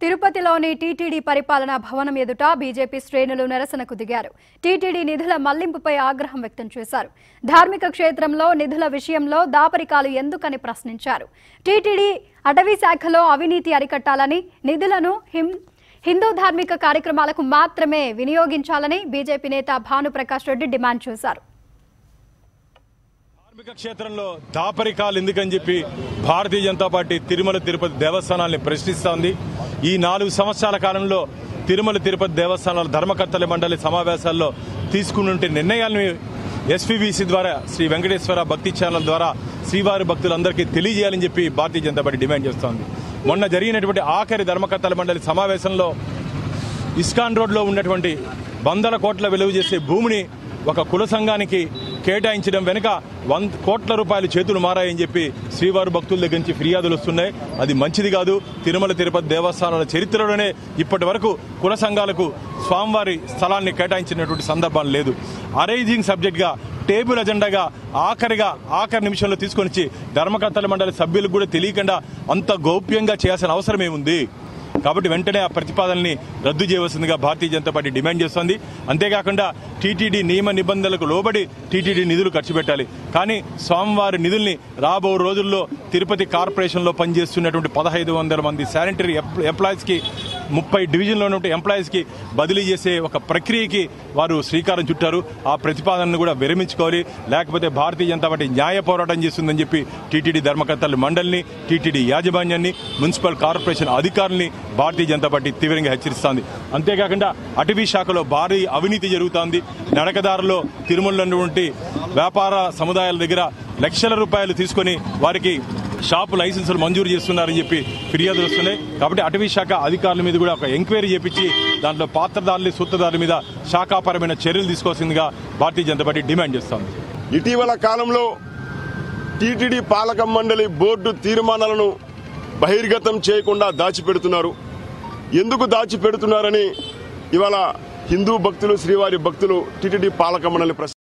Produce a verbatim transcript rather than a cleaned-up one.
తిరుపతిలోని టీటీడీ పరిపాలనా భవనం ఎదుట బీజేపీ శ్రేణులు నిరసనకు దిగారు. టీటీడీ నిధుల మళ్లింపుపై ఆగ్రహం వ్యక్తం చేశారు. ధార్మిక క్షేత్రంలో నిధుల విషయంలో దాపరికాలు ఎందుకని ప్రశ్నించారు. టీటీడీ అటవీ శాఖలో అవినీతి అరికట్టాలని, నిధులను హిందూ ధార్మిక కార్యక్రమాలకు మాత్రమే వినియోగించాలని బీజేపీ నేత భాను ప్రకాష్ రెడ్డి డిమాండ్ చేశారు. ధార్మిక క్షేత్రంలో దాపరికాలు ఎందుకని చెప్పి భారతీయ జనతా పార్టీ తిరుమల తిరుపతి దేవస్థానాన్ని ప్రశ్నిస్తోంది. ఈ నాలుగు సంవత్సరాల కాలంలో తిరుమల తిరుపతి దేవస్థానాల ధర్మకర్తల మండలి సమావేశాల్లో తీసుకున్నటువంటి నిర్ణయాలను ఎస్పీబీసీ ద్వారా శ్రీ వెంకటేశ్వర భక్తి ఛానల్ ద్వారా శ్రీవారి భక్తులందరికీ తెలియజేయాలని చెప్పి భారతీయ జనతా పార్టీ డిమాండ్ చేస్తోంది. మొన్న జరిగినటువంటి ఆఖరి ధర్మకర్తల మండలి సమావేశంలో ఇస్కాన్ రోడ్లో ఉన్నటువంటి వందల కోట్ల విలువ చేసే భూమిని ఒక కుల సంఘానికి కేటాయించడం వెనుక వంద కోట్ల రూపాయలు చేతులు మారాయని చెప్పి శ్రీవారి భక్తుల దగ్గర నుంచి ఫిర్యాదులు వస్తున్నాయి. అది మంచిది కాదు. తిరుమల తిరుపతి దేవస్థానాల చరిత్రలోనే ఇప్పటి వరకు కుల సంఘాలకు స్వామివారి స్థలాన్ని కేటాయించినటువంటి సందర్భం లేదు. అరైజింగ్ సబ్జెక్ట్ గా టేబుల్ అజెండాగా ఆఖరిగా ఆఖరి నిమిషంలో తీసుకొని వచ్చి ధర్మకర్తల మండలి సభ్యులకు కూడా తెలియకుండా అంత గౌప్యంగా చేయాల్సిన అవసరం ఏముంది? కాబట్టి వెంటనే ఆ ప్రతిపాదనని రద్దు చేయవలసిందిగా భారతీయ జనతా పార్టీ డిమాండ్ చేస్తోంది. అంతేకాకుండా టీటీడీ నియమ నిబంధనలకు లోబడి టీటీడీ నిధులు ఖర్చు పెట్టాలి. కానీ స్వామివారి నిధుల్ని రాబో రోజుల్లో తిరుపతి కార్పొరేషన్లో పనిచేస్తున్నటువంటి పదహైదు వందల మంది శానిటరీ ఎంప్లాయీస్ కి ముప్పై డివిజన్లో ఉన్న ఎంప్లాయీస్ కి బదిలీ చేసే ఒక ప్రక్రియకి వారు శ్రీకారం చుట్టారు. ఆ ప్రతిపాదనను కూడా విరమించుకోవాలి. లేకపోతే భారతీయ జనతా పార్టీ న్యాయ పోరాటం చేస్తుందని చెప్పి టీటీడీ ధర్మకర్తల మండలిని, టీటీడీ యాజమాన్యాన్ని, మున్సిపల్ కార్పొరేషన్ అధికారుల్ని భారతీయ జనతా పార్టీ తీవ్రంగా హెచ్చరిస్తోంది. అంతేకాకుండా అటవీ శాఖలో భారీ అవినీతి జరుగుతోంది. నడకదారులో తిరుమలలో ఉన్నటువంటి వ్యాపార సముదాయాల దగ్గర లక్షల రూపాయలు తీసుకుని వారికి షాపు లైసెన్సులు మంజూరు చేస్తున్నారని చెప్పి ఫిర్యాదులు వస్తున్నాయి. కాబట్టి అటవీ శాఖ అధికారుల మీద కూడా ఒక ఎంక్వైరీ చేపించి దాంట్లో పాత్రదారులు, సూత్రధారుల మీద శాఖాపరమైన చర్యలు తీసుకోవాల్సిందిగా భారతీయ జనతా పార్టీ డిమాండ్ చేస్తోంది. ఇటీవల కాలంలో టీటీడీ పాలక మండలి బోర్డు తీర్మానాలను బహిర్గతం చేయకుండా దాచిపెడుతున్నారు. ఎందుకు దాచిపెడుతున్నారని ఇవాళ హిందూ భక్తులు, శ్రీవారి భక్తులు టీటీడీ పాలక మండలి